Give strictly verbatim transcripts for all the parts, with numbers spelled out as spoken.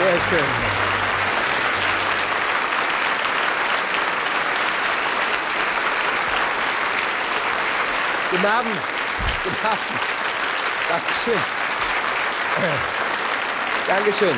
Sehr schön. Guten Abend. Guten Abend. Dankeschön. Dankeschön.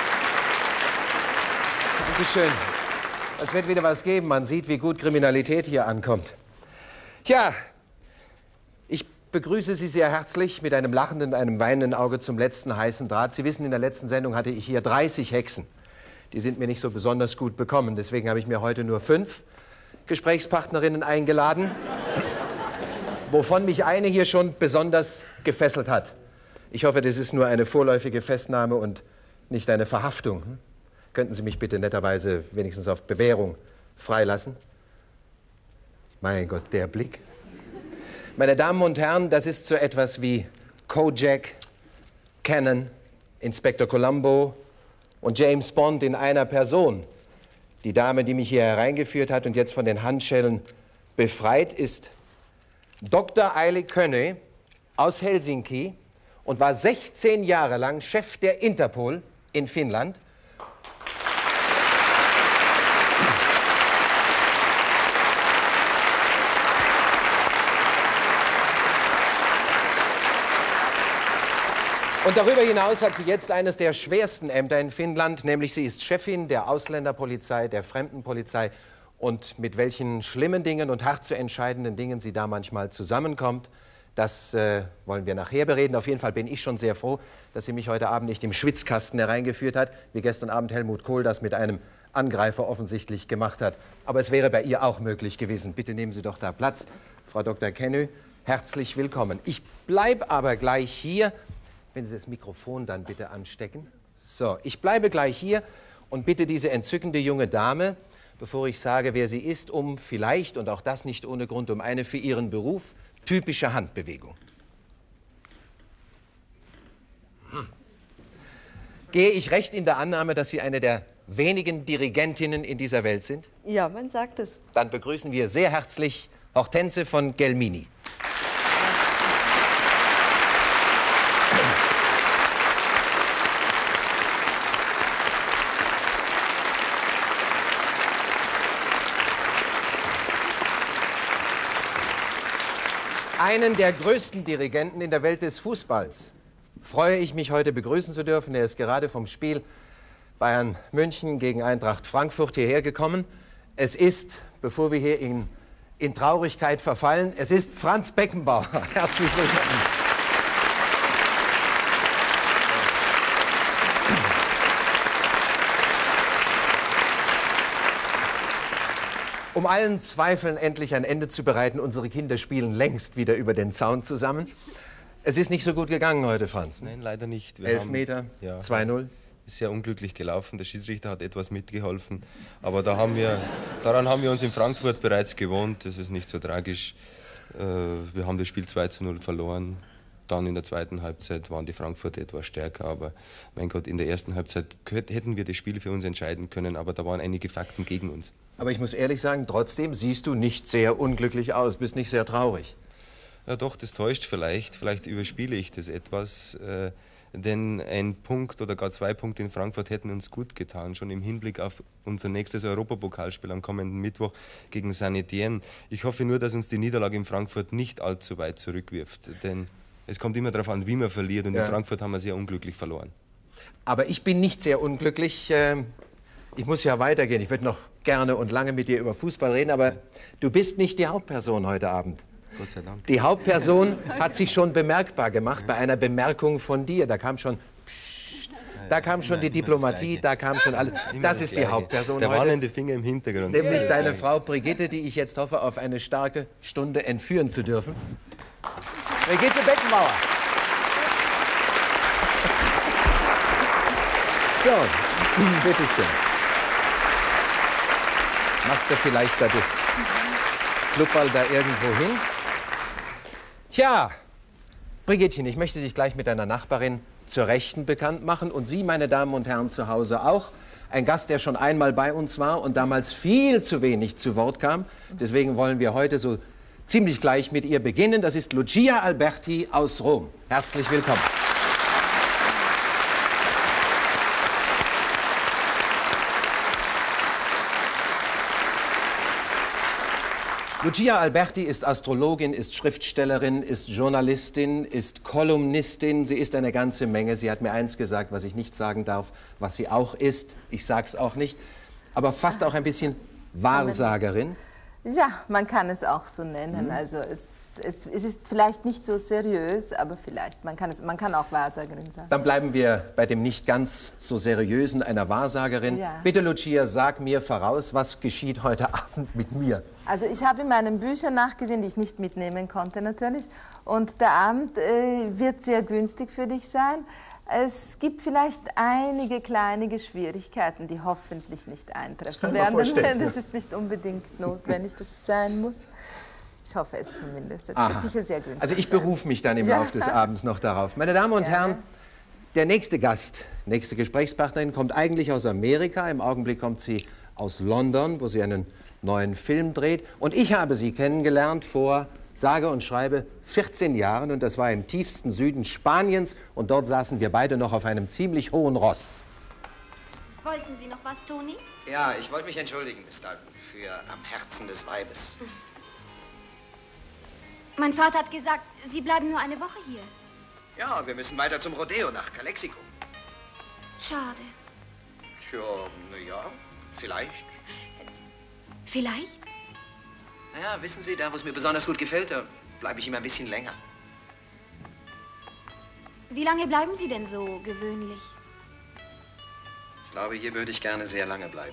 Dankeschön. Es wird wieder was geben. Man sieht, wie gut Kriminalität hier ankommt. Tja, ich begrüße Sie sehr herzlich mit einem lachenden, einem weinenden Auge zum letzten heißen Draht. Sie wissen, in der letzten Sendung hatte ich hier dreißig Hexen. Die sind mir nicht so besonders gut bekommen. Deswegen habe ich mir heute nur fünf Gesprächspartnerinnen eingeladen, wovon mich eine hier schon besonders gefesselt hat. Ich hoffe, das ist nur eine vorläufige Festnahme und nicht eine Verhaftung. Hm? Könnten Sie mich bitte netterweise wenigstens auf Bewährung freilassen? Mein Gott, der Blick. Meine Damen und Herren, das ist so etwas wie Kojak, Cannon, Inspektor Columbo und James Bond in einer Person. Die Dame, die mich hier hereingeführt hat und jetzt von den Handschellen befreit, ist Doktor Aili Könne aus Helsinki und war sechzehn Jahre lang Chef der Interpol in Finnland. Und darüber hinaus hat sie jetzt eines der schwersten Ämter in Finnland, nämlich sie ist Chefin der Ausländerpolizei, der Fremdenpolizei. Und mit welchen schlimmen Dingen und hart zu entscheidenden Dingen sie da manchmal zusammenkommt, das äh, wollen wir nachher bereden. Auf jeden Fall bin ich schon sehr froh, dass sie mich heute Abend nicht im Schwitzkasten hereingeführt hat, wie gestern Abend Helmut Kohl das mit einem Angreifer offensichtlich gemacht hat. Aber es wäre bei ihr auch möglich gewesen. Bitte nehmen Sie doch da Platz, Frau Doktor Könne. Herzlich willkommen. Ich bleibe aber gleich hier. Wenn Sie das Mikrofon dann bitte anstecken. So, ich bleibe gleich hier und bitte diese entzückende junge Dame, bevor ich sage, wer sie ist, um vielleicht, und auch das nicht ohne Grund, um eine für ihren Beruf typische Handbewegung. Hm. Gehe ich recht in der Annahme, dass Sie eine der wenigen Dirigentinnen in dieser Welt sind? Ja, man sagt es. Dann begrüßen wir sehr herzlich Hortense von Gelmini. Einen der größten Dirigenten in der Welt des Fußballs freue ich mich heute begrüßen zu dürfen. Er ist gerade vom Spiel Bayern München gegen Eintracht Frankfurt hierher gekommen. Es ist, bevor wir hier in, in Traurigkeit verfallen, es ist Franz Beckenbauer. Herzlich willkommen. Um allen Zweifeln endlich ein Ende zu bereiten, unsere Kinder spielen längst wieder über den Zaun zusammen. Es ist nicht so gut gegangen heute, Franz. Nein, leider nicht. Wir Elfmeter, haben, ja, zwei null. Ist sehr unglücklich gelaufen. Der Schiedsrichter hat etwas mitgeholfen. Aber da haben wir, daran haben wir uns in Frankfurt bereits gewohnt. Das ist nicht so tragisch. Wir haben das Spiel zwei zu null verloren. Dann in der zweiten Halbzeit waren die Frankfurter etwas stärker. Aber mein Gott, in der ersten Halbzeit hätten wir das Spiel für uns entscheiden können. Aber da waren einige Fakten gegen uns. Aber ich muss ehrlich sagen, trotzdem siehst du nicht sehr unglücklich aus, bist nicht sehr traurig. Ja doch, das täuscht vielleicht. Vielleicht überspiele ich das etwas. Äh, denn ein Punkt oder gar zwei Punkte in Frankfurt hätten uns gut getan, schon im Hinblick auf unser nächstes Europapokalspiel am kommenden Mittwoch gegen Saint-Étienne. Ich hoffe nur, dass uns die Niederlage in Frankfurt nicht allzu weit zurückwirft. Denn es kommt immer darauf an, wie man verliert. Und ja, in Frankfurt haben wir sehr unglücklich verloren. Aber ich bin nicht sehr unglücklich. Ich muss ja weitergehen. Ich würde noch gerne und lange mit dir über Fußball reden, aber du bist nicht die Hauptperson heute Abend. Gott sei Dank. Die Hauptperson hat sich schon bemerkbar gemacht bei einer Bemerkung von dir. Da kam schon, pssst, da kam schon die Diplomatie, da kam schon alles. Das ist die Hauptperson heute. Der warnende Finger im Hintergrund. Nämlich deine Frau Brigitte, die ich jetzt hoffe, auf eine starke Stunde entführen zu dürfen. Brigitte Beckenbauer. So, bitteschön. Machst du vielleicht da das Clubball da irgendwo hin? Tja, Brigittchen, ich möchte dich gleich mit deiner Nachbarin zur Rechten bekannt machen. Und Sie, meine Damen und Herren, zu Hause auch. Ein Gast, der schon einmal bei uns war und damals viel zu wenig zu Wort kam. Deswegen wollen wir heute so ziemlich gleich mit ihr beginnen. Das ist Lucia Alberti aus Rom. Herzlich willkommen. Lucia Alberti ist Astrologin, ist Schriftstellerin, ist Journalistin, ist Kolumnistin. Sie ist eine ganze Menge. Sie hat mir eins gesagt, was ich nicht sagen darf, was sie auch ist. Ich sag's auch nicht. Aber fast auch ein bisschen Wahrsagerin. Ja, man kann es auch so nennen. Mhm. Also es, es, es ist vielleicht nicht so seriös, aber vielleicht, man kann, es, man kann auch Wahrsagerin sein. Dann bleiben wir bei dem nicht ganz so seriösen einer Wahrsagerin. Ja. Bitte, Lucia, sag mir voraus, was geschieht heute Abend mit mir? Also ich habe in meinen Büchern nachgesehen, die ich nicht mitnehmen konnte natürlich. Und der Abend äh, wird sehr günstig für dich sein. Es gibt vielleicht einige kleinige Schwierigkeiten, die hoffentlich nicht eintreffen das kann werden. Vorstellen. Das ist nicht unbedingt notwendig, dass es sein muss. Ich hoffe es zumindest. Das Aha. wird sicher sehr günstig Also ich berufe mich dann im ja. Laufe des Abends noch darauf. Meine Damen und Gerne. Herren, der nächste Gast, nächste Gesprächspartnerin kommt eigentlich aus Amerika. Im Augenblick kommt sie aus London, wo sie einen neuen Film dreht. Und ich habe sie kennengelernt vor, sage und schreibe, vierzehn Jahren. Und das war im tiefsten Süden Spaniens. Und dort saßen wir beide noch auf einem ziemlich hohen Ross. Wollten Sie noch was, Toni? Ja, ich wollte mich entschuldigen, Miss Dalton, für Am Herzen des Weibes. Mein Vater hat gesagt, Sie bleiben nur eine Woche hier. Ja, wir müssen weiter zum Rodeo nach Calexico. Schade. Tja, na ja, vielleicht. Vielleicht? Naja, wissen Sie, da wo es mir besonders gut gefällt, da bleibe ich immer ein bisschen länger. Wie lange bleiben Sie denn so gewöhnlich? Ich glaube, hier würde ich gerne sehr lange bleiben.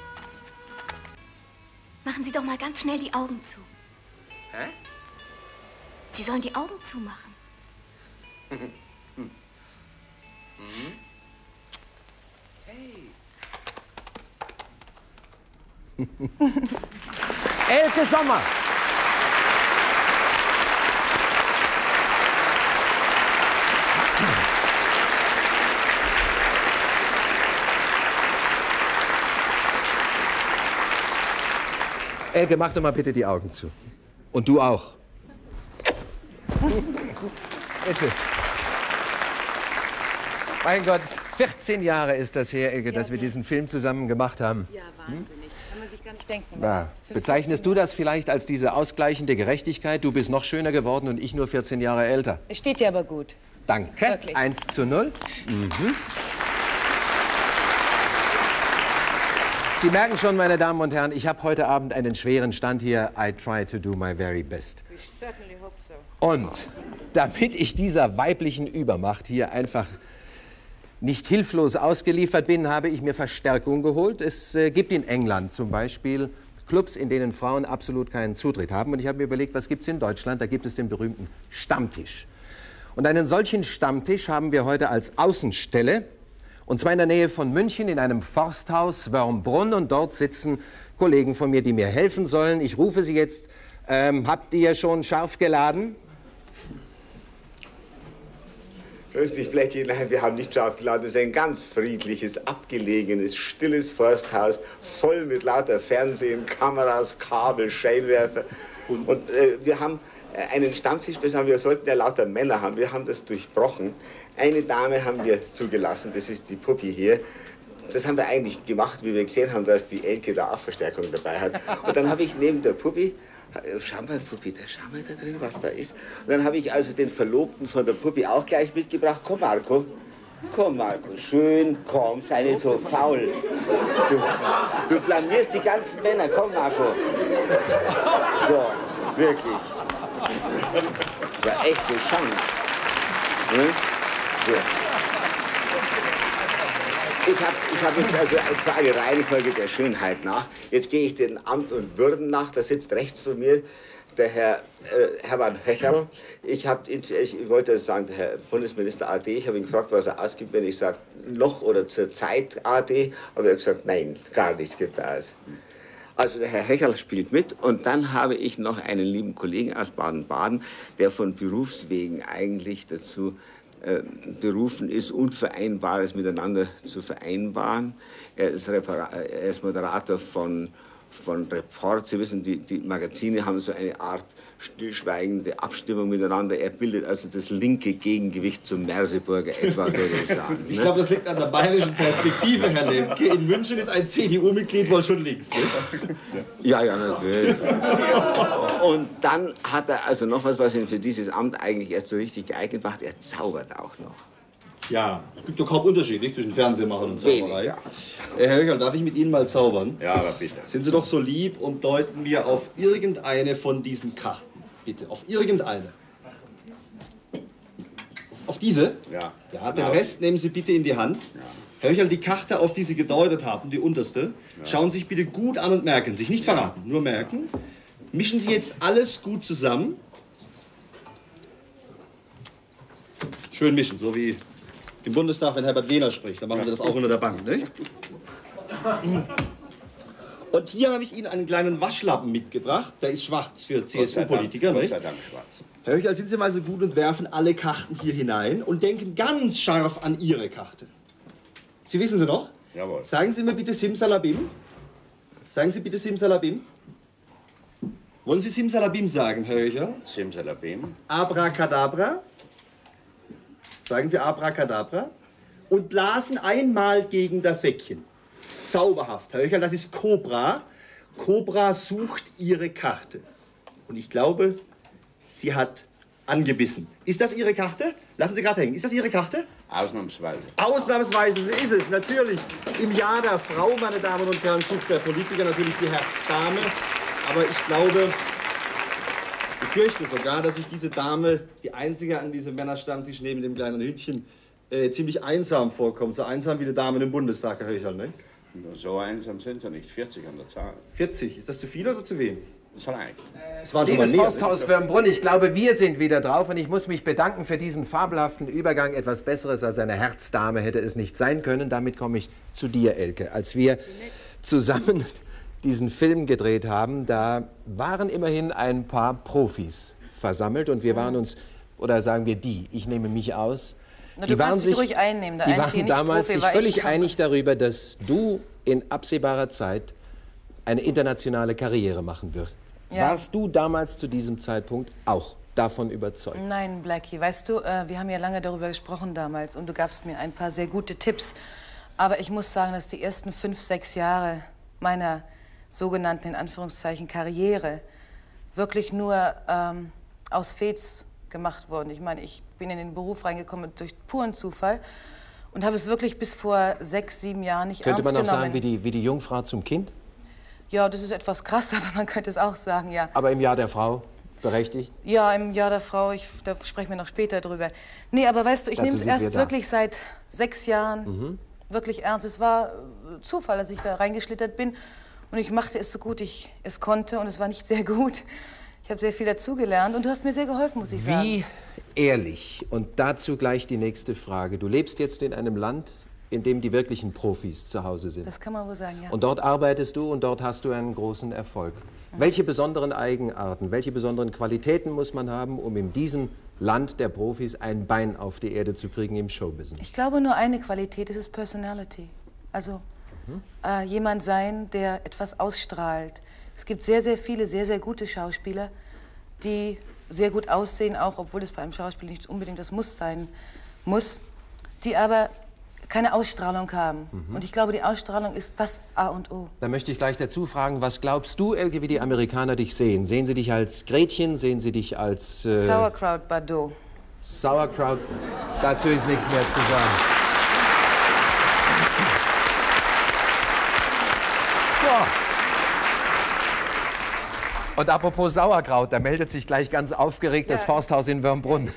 Machen Sie doch mal ganz schnell die Augen zu. Hä? Sie sollen die Augen zumachen. mhm. Hey. Elke Sommer. Elke, mach doch mal bitte die Augen zu. Und du auch. Bitte. Mein Gott, vierzehn Jahre ist das her, Elke, dass wir diesen Film zusammen gemacht haben. Ja, wahnsinnig. Kann man sich gar nicht denken. Na, bezeichnest du das vielleicht als diese ausgleichende Gerechtigkeit? Du bist noch schöner geworden und ich nur vierzehn Jahre älter. Es steht dir aber gut. Danke. Wirklich. Eins zu null. Mhm. Sie merken schon, meine Damen und Herren, ich habe heute Abend einen schweren Stand hier. I try to do my very best. Und damit ich dieser weiblichen Übermacht hier einfach nicht hilflos ausgeliefert bin, habe ich mir Verstärkung geholt. Es äh, gibt in England zum Beispiel Clubs, in denen Frauen absolut keinen Zutritt haben. Und ich habe mir überlegt, was gibt es in Deutschland? Da gibt es den berühmten Stammtisch. Und einen solchen Stammtisch haben wir heute als Außenstelle. Und zwar in der Nähe von München in einem Forsthaus, Wörmbrunn. Und dort sitzen Kollegen von mir, die mir helfen sollen. Ich rufe sie jetzt. Ähm, habt ihr schon scharf geladen? Grüß dich, Flecki. Nein, wir haben nicht scharf geladen. Das ist ein ganz friedliches, abgelegenes, stilles Forsthaus, voll mit lauter Fernsehen, Kameras, Kabel, Scheinwerfer. Und, Und äh, wir haben einen Stammtisch besagen, wir sollten ja lauter Männer haben. Wir haben das durchbrochen. Eine Dame haben wir zugelassen, das ist die Puppi hier. Das haben wir eigentlich gemacht, wie wir gesehen haben, dass die Elke da auch Verstärkung dabei hat. Und dann habe ich neben der Puppi, schau mal, Puppi, da schau mal da drin, was da ist. Und dann habe ich also den Verlobten von der Puppi auch gleich mitgebracht. Komm, Marco. Komm, Marco, schön, komm, sei nicht so faul. Du, du blamierst die ganzen Männer. Komm, Marco. So, wirklich. Das war echte Chance. Hm? So. Ich habe ich hab jetzt also zwar eine Reihenfolge der Schönheit nach. Jetzt gehe ich den Amt und Würden nach. Da sitzt rechts von mir der Herr äh, Hermann Höcherl. Ich, hab, ich, ich wollte sagen, der Herr Bundesminister A D. Ich habe ihn gefragt, was er ausgibt, wenn ich sage, noch oder zur Zeit A D. Aber er hat gesagt, nein, gar nichts gibt er aus. Also der Herr Höcherl spielt mit. Und dann habe ich noch einen lieben Kollegen aus Baden-Baden, der von Berufswegen eigentlich dazu äh, berufen ist, Unvereinbares miteinander zu vereinbaren. Er ist, Repara er ist Moderator von von Report. Sie wissen, die, die Magazine haben so eine Art stillschweigende Abstimmung miteinander. Er bildet also das linke Gegengewicht zum Merseburger etwa, würde ich sagen. Ich ne? glaube, das liegt an der bayerischen Perspektive, Herr Lemke. In München ist ein C D U-Mitglied wohl schon links, nicht? Ja, ja, natürlich. Und dann hat er also noch was, was ihn für dieses Amt eigentlich erst so richtig geeignet macht. Er zaubert auch noch. Ja, es gibt doch kaum Unterschied nicht, zwischen Fernsehmachern und Zauberei. Wenig, ja. Herr Höcherl, darf ich mit Ihnen mal zaubern? Ja, aber bitte. Sind Sie doch so lieb und deuten mir auf irgendeine von diesen Karten. Bitte, auf irgendeine. Auf, auf diese? Ja. Ja, den Rest nehmen Sie bitte in die Hand. Ja. Herr Höcherl, die Karte, auf die Sie gedeutet haben, die unterste, ja. Schauen Sie sich bitte gut an und merken. Sich nicht verraten, nur merken. Mischen Sie jetzt alles gut zusammen. Schön mischen, so wie im Bundestag, wenn Herbert Wehner spricht. Dann machen Sie das auch unter der Bank, nicht? Und hier habe ich Ihnen einen kleinen Waschlappen mitgebracht. Der ist schwarz für C S U-Politiker, nicht? Gott sei Dank schwarz. Herr Höcherl, sind Sie mal so gut und werfen alle Karten hier hinein und denken ganz scharf an Ihre Karte. Sie wissen sie noch? Jawohl. Sagen Sie mir bitte Simsalabim. Sagen Sie bitte Simsalabim. Wollen Sie Simsalabim sagen, Herr Höcherl? Simsalabim. Abracadabra. Sagen Sie Abracadabra. Und blasen einmal gegen das Säckchen. Zauberhaft. Herr Höcherl, das ist Cobra. Cobra sucht Ihre Karte. Und ich glaube, sie hat angebissen. Ist das Ihre Karte? Lassen Sie gerade hängen. Ist das Ihre Karte? Ausnahmsweise. Ausnahmsweise, so ist es, natürlich. Im Jahr der Frau, meine Damen und Herren, sucht der Politiker natürlich die Herzdame. Aber ich glaube, ich fürchte sogar, dass sich diese Dame, die einzige an diesem Männerstammtisch neben dem kleinen Hütchen, äh, ziemlich einsam vorkommt. So einsam wie die Damen im Bundestag, Herr Höcherl, ne? So einsam sind sie nicht. vierzig an der Zahl. vierzig, ist das zu viel oder zu wenig? Das reicht. Das waren schon mal Liebes näher, Forsthaus Wörnbrunn, ich glaube, wir sind wieder drauf und ich muss mich bedanken für diesen fabelhaften Übergang. Etwas Besseres als eine Herzdame hätte es nicht sein können. Damit komme ich zu dir, Elke. Als wir zusammen diesen Film gedreht haben, da waren immerhin ein paar Profis versammelt und wir waren uns, oder sagen wir die, ich nehme mich aus, Na, die du waren kannst dich sich, ruhig einnehmen. Der die einzige waren damals Nicht-Profi sich war völlig ich. einig darüber, dass du in absehbarer Zeit eine internationale Karriere machen wirst. Ja. Warst du damals zu diesem Zeitpunkt auch davon überzeugt? Nein, Blackie, weißt du, äh, wir haben ja lange darüber gesprochen damals und du gabst mir ein paar sehr gute Tipps. Aber ich muss sagen, dass die ersten fünf, sechs Jahre meiner sogenannten, in Anführungszeichen, Karriere wirklich nur ähm, aus Fets gemacht wurden. Ich meine, ich bin in den Beruf reingekommen durch puren Zufall und habe es wirklich bis vor sechs, sieben Jahren nicht Könnte ernst man auch genommen. sagen, wie die, wie die Jungfrau zum Kind? Ja, das ist etwas krass, aber man könnte es auch sagen, ja. Aber im Jahr der Frau berechtigt? Ja, im Jahr der Frau, ich, da sprechen wir noch später drüber. Nee, aber weißt du, ich Dazu nehme es sind wir erst da. wirklich seit sechs Jahren Mhm. wirklich ernst. Es war äh, Zufall, dass ich da reingeschlittert bin und ich machte es so gut ich es konnte und es war nicht sehr gut. Ich habe sehr viel dazugelernt und du hast mir sehr geholfen, muss ich sagen. Wie ehrlich, und dazu gleich die nächste Frage. Du lebst jetzt in einem Land, in dem die wirklichen Profis zu Hause sind. Das kann man wohl sagen, ja. Und dort arbeitest du und dort hast du einen großen Erfolg. Welche besonderen Eigenarten, welche besonderen Qualitäten muss man haben, um in diesem Land der Profis ein Bein auf die Erde zu kriegen im Showbusiness? Ich glaube, nur eine Qualität, das ist Personality. Also Mhm. äh, jemand sein, der etwas ausstrahlt. Es gibt sehr, sehr viele, sehr, sehr gute Schauspieler, die sehr gut aussehen, auch obwohl es bei einem Schauspiel nicht unbedingt das Muss sein muss, die aber keine Ausstrahlung haben. Mhm. Und ich glaube, die Ausstrahlung ist das A und O. Da möchte ich gleich dazu fragen, was glaubst du, Elke, wie die Amerikaner dich sehen? Sehen sie dich als Gretchen, sehen sie dich als... Äh, Sauerkraut Bardot. Sauerkraut, dazu ist nichts mehr zu sagen. Ja. Und apropos Sauerkraut, da meldet sich gleich ganz aufgeregt das Ja. Forsthaus in Wörnbrunn.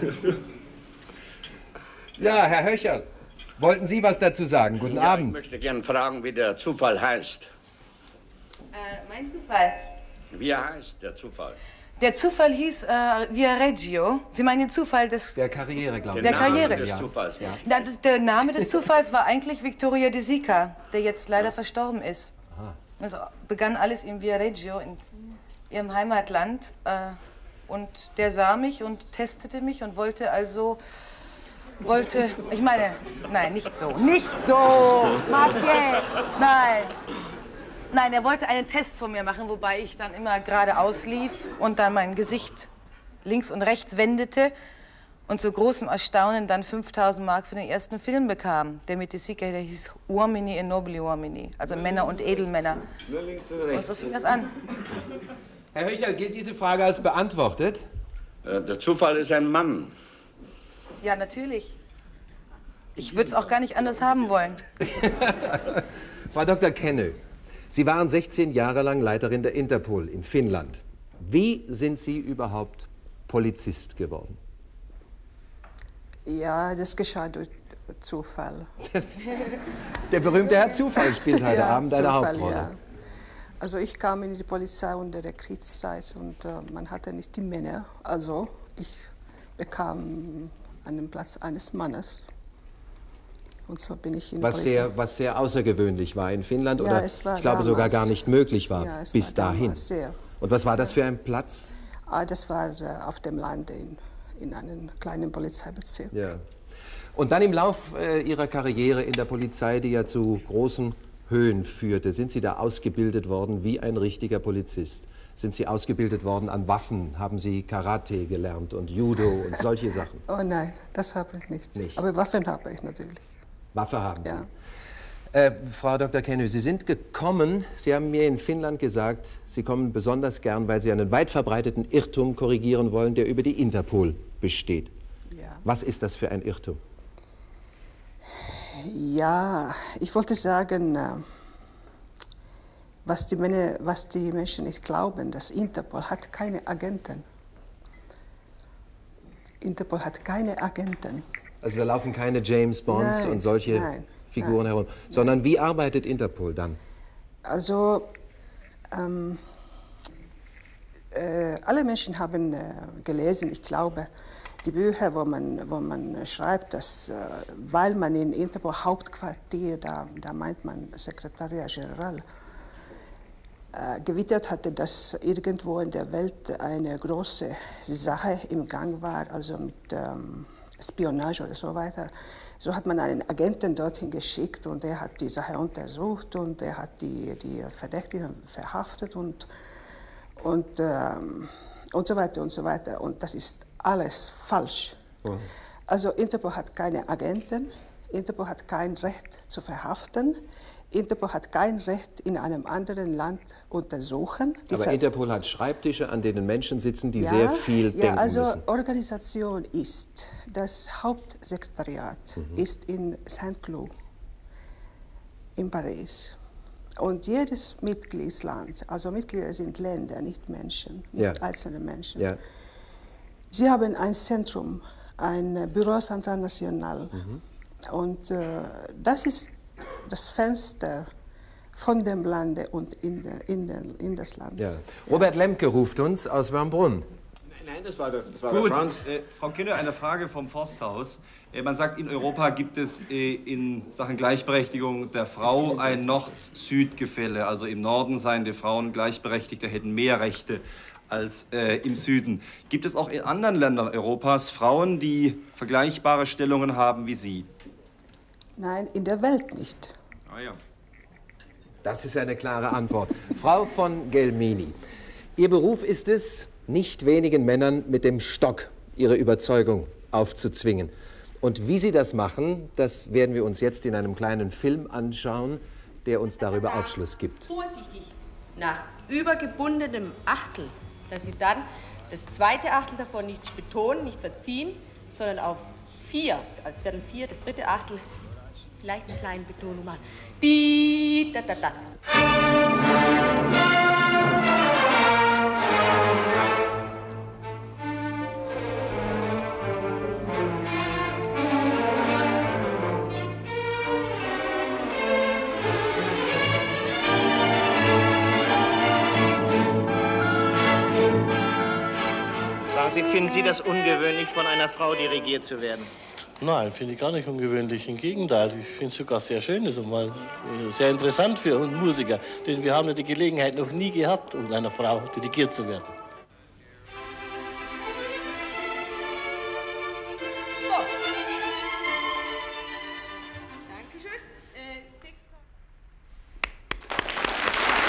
Ja, Herr Höcherl, wollten Sie was dazu sagen? Guten Ja, Abend. ich möchte gerne fragen, wie der Zufall heißt. Äh, mein Zufall. Wie heißt der Zufall? Der Zufall hieß äh, Via Reggio. Sie meinen den Zufall des... Der Karriere, glaube ich. Der Name Karriere. des Ja. Zufalls. Ja. Na, das- der Name des Zufalls war eigentlich Vittorio De Sica, der jetzt leider verstorben ist. Also begann alles in Viareggio, in ihrem Heimatland. Äh, und der sah mich und testete mich und wollte also, wollte, ich meine, nein, nicht so, nicht so, Marquet, nein. Nein, er wollte einen Test von mir machen, wobei ich dann immer geradeaus lief und dann mein Gesicht links und rechts wendete und zu großem Erstaunen dann fünftausend Mark für den ersten Film bekam. Der mit der Sieger, der hieß Uomini e Nobili Uomini, also Männer und Edelmänner. Nur links und Und rechts. so fing das an. Herr Höcherl, gilt diese Frage als beantwortet? Äh, Der Zufall ist ein Mann. Ja, natürlich. Ich würde es auch gar nicht anders haben wollen. Frau Doktor Kennö, Sie waren sechzehn Jahre lang Leiterin der Interpol in Finnland. Wie sind Sie überhaupt Polizist geworden? Ja, das geschah durch Zufall. Der berühmte Herr Zufall spielt heute Ja, Abend eine Zufall, Hauptrolle. ja. Also ich kam in die Polizei unter der Kriegszeit und äh, man hatte nicht die Männer. Also ich bekam einen Platz eines Mannes. Und so bin ich in die Was Polizei. sehr, was sehr außergewöhnlich war in Finnland Ja, oder es war ich glaube sogar damals. gar nicht möglich war Ja, es bis war dahin. damals sehr. Und was war das für ein Platz? Ah, das war äh, auf dem Lande in, in einem kleinen Polizeibezirk. Ja. Und dann im Lauf äh, Ihrer Karriere in der Polizei, die ja zu großen Höhen führte, sind Sie da ausgebildet worden wie ein richtiger Polizist? Sind Sie ausgebildet worden an Waffen? Haben Sie Karate gelernt und Judo und solche Sachen? Oh nein, das habe ich nicht. Nicht. Aber Waffen habe ich natürlich. Waffe haben Ja. Sie. Äh, Frau Doktor Kennö, Sie sind gekommen, Sie haben mir in Finnland gesagt, Sie kommen besonders gern, weil Sie einen weit verbreiteten Irrtum korrigieren wollen, der über die Interpol besteht. Ja. Was ist das für ein Irrtum? Ja, ich wollte sagen, äh, was die, Männer, was die Menschen nicht glauben, dass Interpol hat keine Agenten. Interpol hat keine Agenten. Also da laufen keine James Bonds Nein, und solche nein, Figuren nein, herum, sondern wie arbeitet Interpol dann? Also, ähm, äh, alle Menschen haben äh, gelesen, ich glaube, die Bücher, wo man, wo man schreibt, dass, äh, weil man in Interpol Hauptquartier, da, da meint man Sekretariat General, äh, gewittert hatte, dass irgendwo in der Welt eine große Sache im Gang war, also mit ähm, Spionage oder so weiter. So hat man einen Agenten dorthin geschickt und der hat die Sache untersucht und der hat die, die Verdächtigen verhaftet und, und, ähm, und so weiter und so weiter. Und das ist alles falsch. Mhm. Also Interpol hat keine Agenten, Interpol hat kein Recht zu verhaften, Interpol hat kein Recht, in einem anderen Land untersuchen. Die Aber Ver Interpol hat Schreibtische, an denen Menschen sitzen, die ja, sehr viel ja, denken also müssen. Organisation ist, das Hauptsekretariat Mhm. ist in Saint-Cloud in Paris. Und jedes Mitgliedsland, also Mitglieder sind Länder, nicht Menschen, nicht Ja. einzelne Menschen. Ja. Sie haben ein Zentrum, ein Bureau Central National. Mhm. Und äh, das ist das Fenster von dem Lande und in, der, in, den, in das Land. Ja. Robert Lemke ruft uns aus Wernbrunn. Nein, das war der, das war Gut, der Franz. äh, Frau Kennö, eine Frage vom Forsthaus. Äh, man sagt, in Europa gibt es äh, in Sachen Gleichberechtigung der Frau ein Nord-Süd-Gefälle. Also im Norden seien die Frauen Gleichberechtigte, hätten mehr Rechte als äh, im Süden. Gibt es auch in anderen Ländern Europas Frauen, die vergleichbare Stellungen haben wie Sie? Nein, in der Welt nicht. Ah ja. Das ist eine klare Antwort. Frau von Gelmini, Ihr Beruf ist es, nicht wenigen Männern mit dem Stock ihre Überzeugung aufzuzwingen. Und wie Sie das machen, das werden wir uns jetzt in einem kleinen Film anschauen, der uns darüber Aufschluss gibt. Vorsichtig nach übergebundenem Achtel, dass Sie dann das zweite Achtel davon nicht betonen, nicht verziehen, sondern auf vier, als Viertel vier, das dritte Achtel, vielleicht eine kleine Betonung machen. Die, da, da, da. Sagen Sie, finden Sie das ungewöhnlich, von einer Frau dirigiert zu werden? Nein, finde ich gar nicht ungewöhnlich. Im Gegenteil, ich finde es sogar sehr schön. Das ist mal sehr interessant für einen Musiker. Denn wir haben ja die Gelegenheit noch nie gehabt, um einer Frau dirigiert zu werden. So. Dankeschön. Äh, sechster.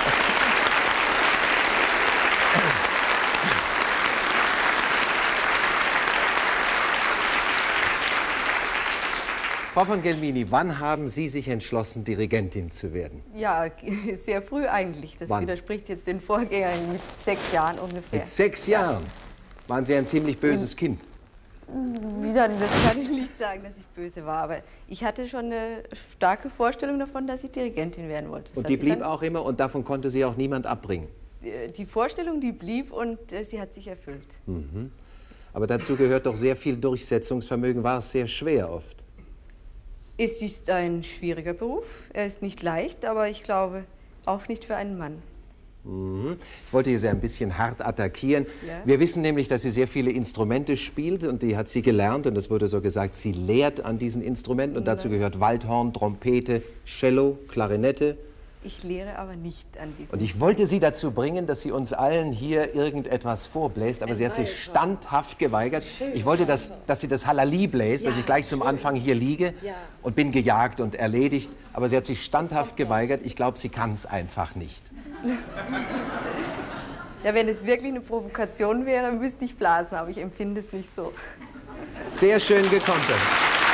Frau von Gelmini, wann haben Sie sich entschlossen, Dirigentin zu werden? Ja, sehr früh eigentlich. Das Wann? widerspricht jetzt den Vorgängern mit sechs Jahren ungefähr. Mit sechs Jahren? Waren Sie ein ziemlich böses Kind? Wieder, das kann ich nicht sagen, dass ich böse war, aber ich hatte schon eine starke Vorstellung davon, dass ich Dirigentin werden wollte. Das Und hat die sich blieb dann, auch immer und davon konnte Sie auch niemand abbringen? Die Vorstellung, die blieb und äh, sie hat sich erfüllt. Mhm. Aber dazu gehört doch sehr viel Durchsetzungsvermögen. War es sehr schwer oft? Es ist ein schwieriger Beruf. Er ist nicht leicht, aber ich glaube auch nicht für einen Mann. Mhm. Ich wollte Sie ein bisschen hart attackieren. Ja. Wir wissen nämlich, dass sie sehr viele Instrumente spielt und die hat sie gelernt und es wurde so gesagt, sie lehrt an diesen Instrumenten und dazu gehört Waldhorn, Trompete, Cello, Klarinette. Ich lehre aber nicht an diesen. Und ich wollte sie dazu bringen, dass sie uns allen hier irgendetwas vorbläst, aber sie hat sich standhaft geweigert. Ich wollte, dass, dass sie das Halali bläst, dass ich gleich zum Anfang hier liege und bin gejagt und erledigt. Aber sie hat sich standhaft geweigert. Ich glaube, sie kann es einfach nicht. Ja, wenn es wirklich eine Provokation wäre, müsste ich blasen, aber ich empfinde es nicht so. Sehr schön gekontert.